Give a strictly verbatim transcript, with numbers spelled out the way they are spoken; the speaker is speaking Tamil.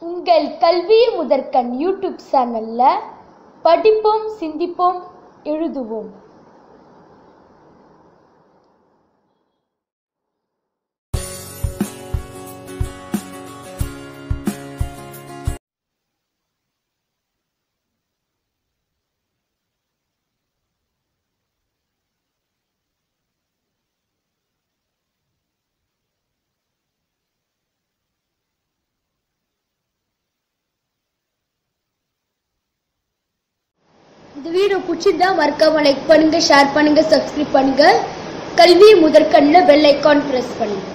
உங்கள் கல்வி முதற்கண் யூடியூப் சேனல்ல படிப்போம், சிந்திப்போம், எழுதுவோம். இந்த வீடியோ பிடிச்சிருந்தா மறக்காம லைக் பண்ணுங்க, ஷேர் பண்ணுங்க, சப்ஸ்கிரைப் பண்ணுங்க. கல்வி முதற்கண்ணில் பெல் ஐகான் பிரஸ் பண்ணுங்க.